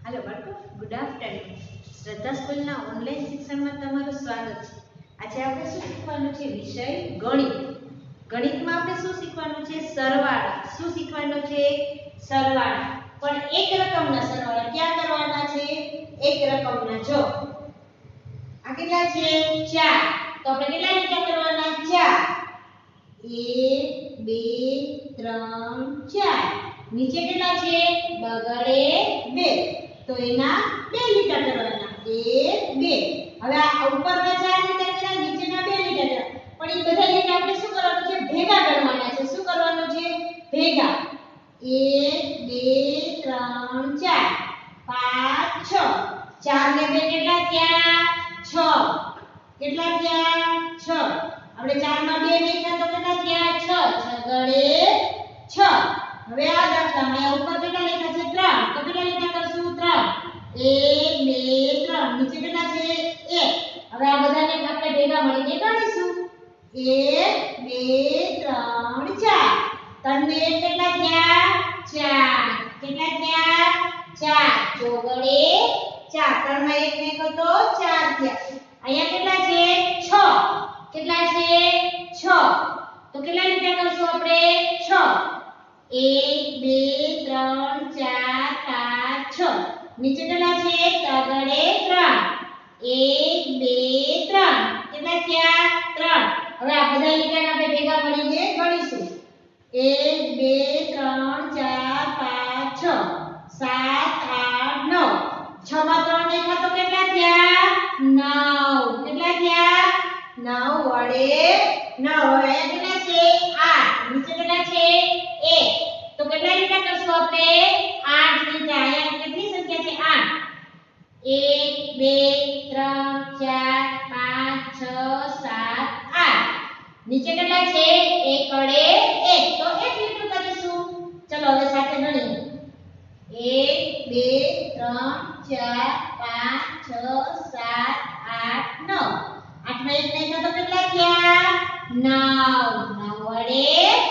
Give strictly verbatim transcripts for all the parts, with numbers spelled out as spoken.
Hello बाळको, good afternoon. Shraddha स्कूलना online शिक्षणमां तमारुं स्वागत छे। આજે આપણે શું શીખવાનું છે? વિષય ગણિત। ગણિતમાં આપણે શું શીખવાનું છે? સરવાળા। શું શીખવાનું છે? સરવાળા। પણ એક રકમના સરવાળા ક્યાં કરવાના છે? એક રકમના। જો આ કેટલા છે? ચાર। તો આપણે કેટલા લીટા કરવાના? ચાર। એક બે ત્રણ ચાર। નીચે કેટલા છે? બગડે બે। तो एना બે લીટા કરવાના। એક બે। હવે આ ઉપરના ચાર લીટા કર્યા, નીચેના બે લીટા કર્યા, પણ એ બધા લીટા આપણે શું કરવાનું છે? ભેગા કરવાના છે। શું કરવાનું છે? ભેગા। એક બે ત્રણ ચાર પાંચ છ। ચાર ને બે કેટલા થયા? છ। કેટલા થયા? છ। આપણે ચાર માં બે નાખ્યા તો કેટલા થયા? છ। છ ગળે છ। હવે આ દાખલામાં ઉપર કેટલા લખ્યા છે? ત્રણ। તો કેટલા લીટા કરશું? ત્રણ। એક બે ત્રણ। નીચે કેટલા છે? એક। હવે આ બધાને આપણે ભેગા મળીને ગણીશું। એક બે ત્રણ ચાર। ત્રણ ને એક કેટલા થયા? ચાર। કેટલા થયા? ચાર। ચોગડે ચાર। ત્રણ માં એક નાખ્યો તો ચાર થયા। અહીંયા કેટલા છે? છ। કેટલા છે? છ। તો કેટલા લીટા કરશું આપણે? છ। एक बे त्रण चार पांच छ। नीचे કેટલા છે? તગડે ત્રણ। एक बे त्रण। કેટલા થયા? ત્રણ। હવે આ બધા લીટાને આપણે ભેગા મળીને ગણીશું। एक बे त्रण चार पांच छ। सात आठ नौ। छ માં ત્રણ નાખ્યા તો કેટલા થયા? नौ। કેટલા થયા? नौ વડે नौ। હવે કેટલા છે? आठ। નીચે કેટલા છે? एक। तो કેટલા લીટા કરશું આપણે? आठ લીટા। અહીંયા કેટલી સંખ્યા છે? आठ। एक બે ત્રણ ચાર પાંચ છ સાત આઠ। નીચે કેટલા છે? એક વડે એક। તો એક લીટું કરીશું। ચલો હવે સાથે ગણીએ। एक બે ત્રણ ચાર પાંચ છ સાત આઠ નौ। आठ માં એક નાખ્યા તો કેટલા થયા? नौ। नौ વડે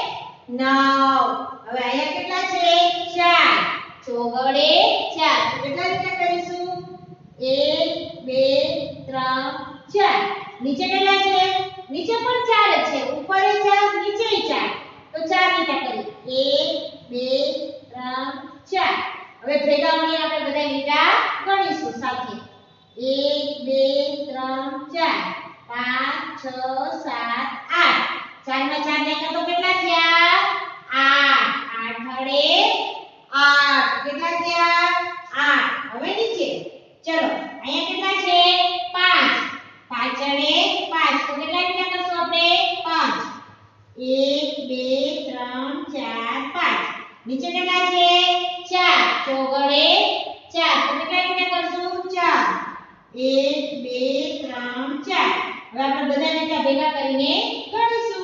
नौ। હવે અહીંયા કેટલા છે? ચાર। ચોગડે ચાર। તો કેટલા લીટા કરીશું? એક બે ત્રણ ચાર। નીચે કેટલા છે? નીચે પણ ચાર જ છે। ઉપર ચાર, નીચે ચાર। તો ચાર લીટા કરી। એક બે ત્રણ ચાર। હવે ભેગા મળીને આપણે બધા લીટા ગણીશું સાથે। એક બે ત્રણ ચાર પાંચ છ સાત આઠ। ચાર માં ચાર નાખ્યા તો કેટલા થયા? आठ। आठ વડે आठ। કેટલા થયા? आठ। હવે નીચે ચલો અહીંયા કેટલા છે? पांच। पांच વડે पांच। તો કેટલા લીટા કરશું આપણે? पांच। एक બે ત્રણ ચાર પાંચ। નીચે કેટલા છે? चार। ચોગડે चार। તો કેટલા લીટા કરશું? चार। एक બે ત્રણ ચાર। હવે આપણે બધા લીટા ભેગા કરીને ગણીશું।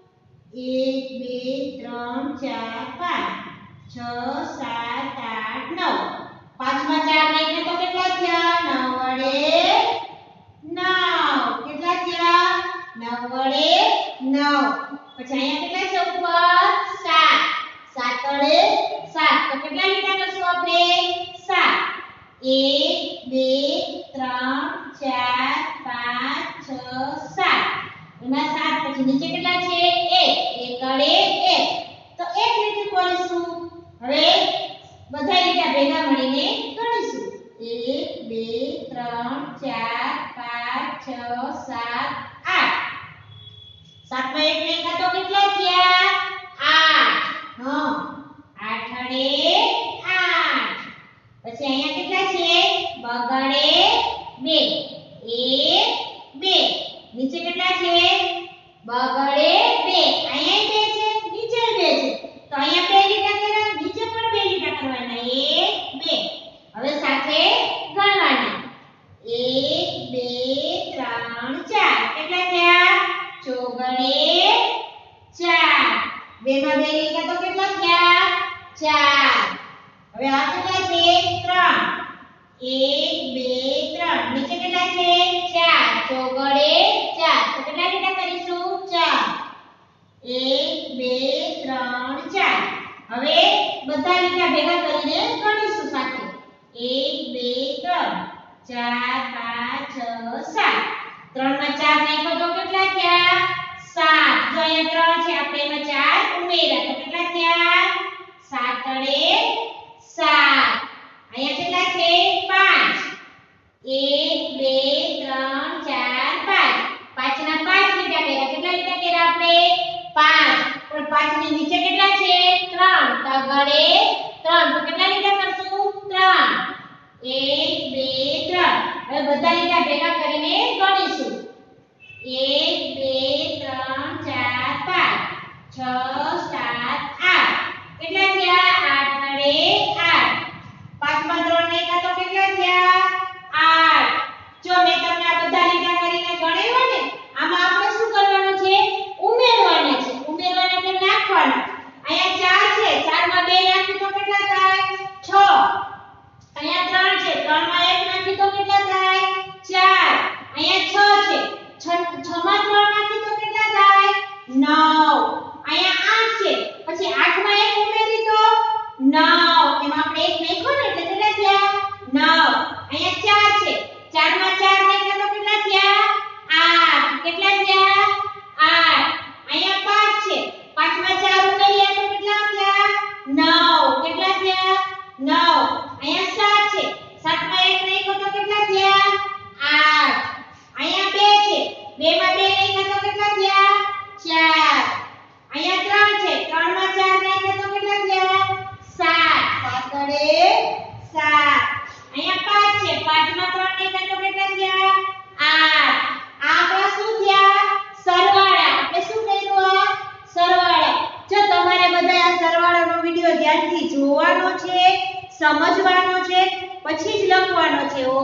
एक બે ત્રણ ચાર પાંચ છ સાત આઠ નौ। पांच માં चार નાખ્યા તો કેટલા થયા? नौ વડે नौ। કેટલા થયા? नौ વડે नौ। પછી અહીંયા કેટલા છે ઉપર? सात। सात વડે सात। તો કેટલા લીટા કરશું આપણે? सात। एक બે ત્રણ ચાર પાંચ છ સાત। એમાં सात પછી નીચે કેટલા છે? एक। एक વડે एक। તો એક લીટી કરીશું। હવે બધા લીટા ભેગા મળીને ગણીશું। एक બે ત્રણ ચાર પાંચ છ સાત આઠ। सात માં એક નાખ્યા તો કેટલા થયા? आठ। હા आठ વડે आठ। પછી અહીંયા કેટલા છે? બગડે બે। एक બે। નીચે કેટલા છે? બગડે બે। અહીંયા બે છે, નીચે બે છે। તો અહીંયા બે લીટા કર્યા, નીચે પણ બે લીટા કરવાના। એક બે। હવે સાથે ગણવાના। એક બે ત્રણ ચાર। કેટલા થયા? ચોગડે ચાર। બે માં બે લીટા તો કેટલા થયા? ચાર। હવે આ કેટલા છે? ત્રણ। એક બે ત્રણ। નીચે કેટલા છે? ચાર। ચોગડે ચાર। તો કેટલા લીટા કરીશું? ચાર। એક બે ત્રણ ચાર। હવે બધા લીટા ભેગા કરીને ગણીશું સાથે। એક બે ત્રણ ચાર પાંચ છ સાત ત્રણ માં ચાર નાખો તો કેટલા થયા સાત જો અહીંયા ત્રણ છે આપણે એમાં ચાર ઉમેર્યા તો કેટલા થયા સાત તળે સાત અહીંયા કેટલા છે પાંચ એક બે ત્રણ ચાર પાંચ પાંચ ના પાંચ લીધા પહેલા કેટલા લીધા પહેલા આપણે પાંચ પણ પાંચ ની નીચે કેટલા છે ત્રણ તો આગળ ત્રણ તો કેટલા લીધા કરશું ત્રણ એક બે ત્રણ હવે બધા લીધા ભેગા કરીને ગણીશું એક બે ત્રણ ચાર પાંચ છ સાત આઠ કેટલા થયા આઠ વડે આઠ પાંચ માં ત્રણ નાખ્યા તો કેટલા થયા આઠ જો મેં તમને આ બધા લીધા કરીને ગણાવ્યા ને આમાં આપણે શું કરવાનું છે ઉમેરવાના છે ઉમેરવાના એટલે નાખવાના અહીંયા ચાર છે ચાર માં બે નાખી તો કેટલા થાય છ અહીંયા ત્રણ છે ત્રણ માં એક નાખી તો કેટલા થાય ચાર અહીંયા છ છે છ માં ત્રણ નાખી તો કેટલા થાય નવ અહીંયા આઠ છે પછી આઠ માં એક ઉમેરી તો નવ એમાં આપણે એક નાખ્યો ને એટલે કેટલા થયા નવ અહીંયા ચાર છે ચાર માં ચાર નાખ્યા તો કેટલા થયા આઠ કેટલા થયા આઠ અહીંયા પાંચ છે પાંચ માં ચાર ઉમેર્યા તો કેટલા થયા નવ કેટલા થયા નવ અહીંયા સાત છે સાત માં એક નાખ્યો તો કેટલા થયા આઠ અહીંયા બે છે બે માં બે નાખ્યા તો કેટલા થયા ચાર અહીંયા ત્રણ છે ત્રણ માં ચાર નાખ્યા તો કેટલા થયા સાત સાત વડે સાત અહીંયા પાંચ છે પાંચ માં ત્રણ નાખ્યા તો કેટલા થયા આઠ આ આપણા શું થયા સરવાળા આપણે શું કર્યું આ સરવાળા જો તમારે બધા આ સરવાળાનો વિડિયો ધ્યાનથી જોવાનો છે સમજવાનો છે પછી જ લખવાનો છે